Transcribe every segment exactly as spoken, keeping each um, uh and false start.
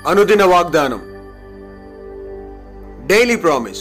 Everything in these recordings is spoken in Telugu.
అనుదిన వాగ్దానం, డైలీ ప్రామిస్.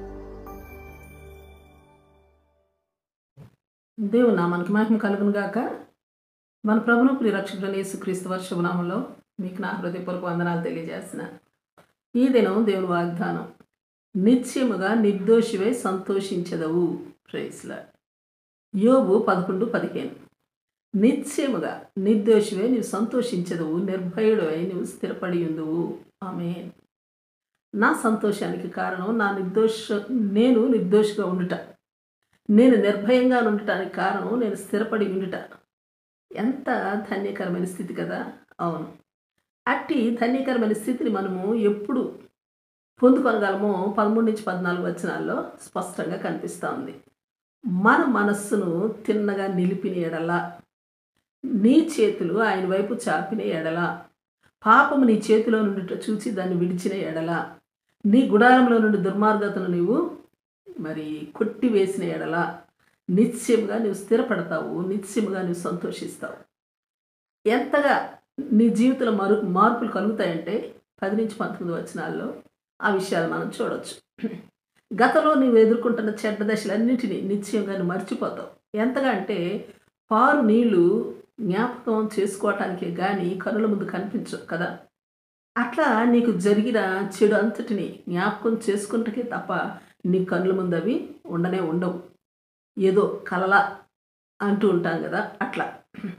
దేవుని నామానికి మహిమ కలుగును గాక. మన ప్రభువును ప్రియరక్షకుడైన యేసుక్రీస్తు వారి శుభనామంలో మీకు నా హృదయపూర్వక వందనాలు తెలియజేస్తున్నాను. ఈ దినం దేవుని వాగ్దానం, నిత్యముగా నిర్దోషివై సంతోషించదవు. Praise lord. యోబు పదకొండు పదిహేను. నిత్యముగా నిర్దోషివై నీవు సంతోషించదవు, నిర్భయుడవై నీవు స్థిరపడి ఉందువు. ఆమేన్. నా సంతోషానికి కారణం నా నిర్దోష నేను నిర్దోషిగా ఉండుట, నేను నిర్భయంగా ఉండటానికి కారణం నేను స్థిరపడి ఉండుట. ఎంత ధన్యకరమైన స్థితి కదా. అవును, అట్టి ధన్యకరమైన స్థితిని మనము ఎప్పుడు పొందుకొనగలమో పదమూడు నుంచి పద్నాలుగు వచనాల్లో స్పష్టంగా కనిపిస్తూ ఉంది. మన మనస్సును తిన్నగా నిలిపిన ఎడల, నీ చేతులు ఆయన వైపు చాపిన ఎడల, పాపము నీ చేతిలో నుండి చూచి దాన్ని విడిచిన ఎడల, నీ గుడారంలో నుండి దుర్మార్గతను నీవు మరి కొట్టివేసిన ఎడల, నిత్యముగా నీవు స్థిరపడతావు, నిత్యముగా నీవు సంతోషిస్తావు. ఎంతగా నీ జీవితంలో మరు మార్పులు కలుగుతాయంటే పది నుంచి పంతొమ్మిది వచనాల్లో ఆ విషయాలు మనం చూడవచ్చు. గతంలో నీవు ఎదుర్కొంటున్న చెడ్డ దశలన్నిటినీ నిశ్చయంగా నువ్వు మర్చిపోతావు. ఎంతగా అంటే పారు నీళ్లు జ్ఞాపకం చేసుకోవటానికే కానీ కనుల ముందు కనిపించవు కదా. అట్లా నీకు జరిగిన చెడు అంతటిని జ్ఞాపకం చేసుకుంటకే తప్ప నీ కనుల ముందు అవి ఉండనే ఉండవు. ఏదో కలలా అంటూ ఉంటాం కదా, అట్లా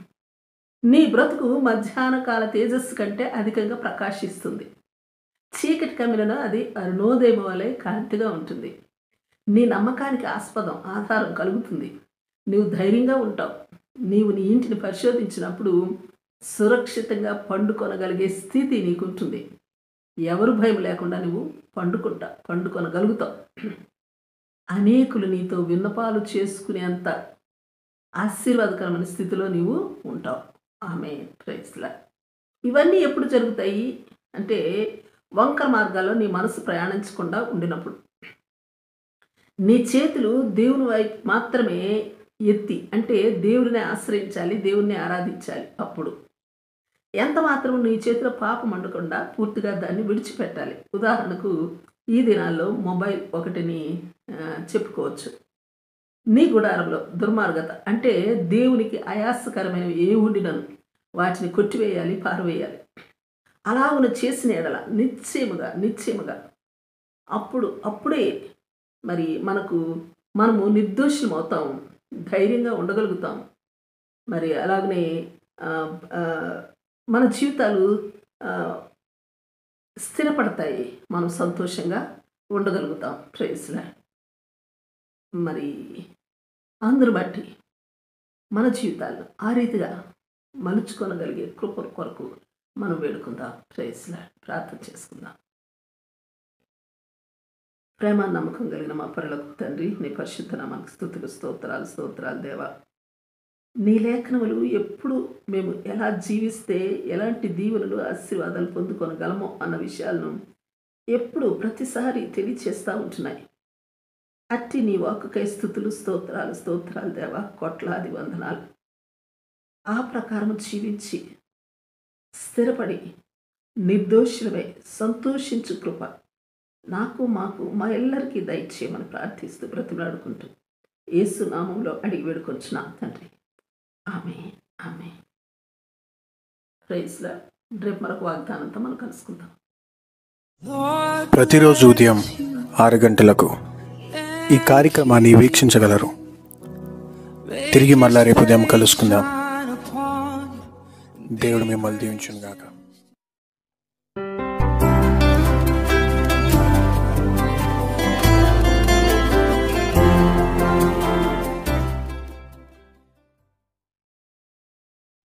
నీ బ్రతుకు మధ్యాహ్న కాల తేజస్సు కంటే అధికంగా ప్రకాశిస్తుంది. చీకటి కమిలిన అది అరుణోదయం వలె కాంతిగా ఉంటుంది. నీ నమ్మకానికి ఆస్పదం ఆధారం కలుగుతుంది. నీవు ధైర్యంగా ఉంటావు. నీవు నీ ఇంటిని పరిశోధించినప్పుడు సురక్షితంగా పండుకొనగలిగే స్థితి నీకుంటుంది. ఎవరు భయం లేకుండా నువ్వు పండుకుంటా పండుకొనగలుగుతావు. అనేకులు నీతో విన్నపాలు చేసుకునేంత ఆశీర్వాదకరమైన స్థితిలో నీవు ఉంటావు. ఆమేన్. Praise Lord. ఇవన్నీ ఎప్పుడు జరుగుతాయి అంటే వంకర మార్గాల్లో నీ మనసు ప్రయాణించకుండా ఉండినప్పుడు, నీ చేతులు దేవుని వైపు మాత్రమే ఎత్తి, అంటే దేవుడిని ఆశ్రయించాలి, దేవుణ్ణి ఆరాధించాలి. అప్పుడు ఎంత మాత్రం నీ చేతిలో పాపం ఉండకుండా పూర్తిగా దాన్ని విడిచిపెట్టాలి. ఉదాహరణకు ఈ దినాల్లో మొబైల్ ఒకటిని చెప్పుకోవచ్చు. నీ గుడారంలో దుర్మార్గత అంటే దేవునికి అయాసకరమైనవి ఏ ఉండినను వాటిని కొట్టివేయాలి, పారవేయాలి. అలా ఉన్న చేసిన ఎడల నిశ్చయముగా నిశ్చయముగా అప్పుడు అప్పుడే మరి మనకు మనము నిర్దోషం అవుతాం, ధైర్యంగా ఉండగలుగుతాం. మరి అలాగనే మన జీవితాలు స్థిరపడతాయి, మనం సంతోషంగా ఉండగలుగుతాం. Praise Lord. మరి అందరు బట్టి మన జీవితాలను ఆ రీతిగా మలుచుకొనగలిగే కృప కొరకు మనం వేడుకుందాం. Praise lord. ప్రార్థన చేసుకుందాం. ప్రేమ నమ్మకం కలిగిన మా పరలోకపు తండ్రి, నీ పరిశుద్ధ నామానికి స్తుతులు స్తోత్రాలు స్తోత్రాలు దేవా. నీ లేఖనములు ఎప్పుడు మేము ఎలా జీవిస్తే ఎలాంటి దీవెనలు ఆశీర్వాదాలు పొందుకొనగలమో అన్న విషయాలను ఎప్పుడు ప్రతిసారి తెలియచేస్తూ ఉంటున్నాయి. అట్టి నీ వాక్కుకై స్తుతులు స్తోత్రాలు స్తోత్రాలు దేవా, కోట్లాది వందనాలు. ఆ ప్రకారం జీవించి స్థిరపడి నిర్దోషులమై సంతోషించు కృప నాకు మాకు మా ఎల్లరికీ దయచేయమని ప్రార్థిస్తూ బ్రతిమలాడుకుంటూ యేసు నామంలో అడిగి వేడుకొంచున్నా తండ్రి. ఆమేన్. ఆమేన్. Praise Lord. రేపు మరొక వాగ్దానంతో మనం కలుసుకుందాం. ప్రతిరోజు ఉదయం ఆరు గంటలకు ఈ కార్యక్రమాన్ని వీక్షించగలరు. తిరిగి మళ్ళా రేపు ఉదయం కలుసుకుందాం. దేవుడు మిమ్మల్ని దీవించును గాక.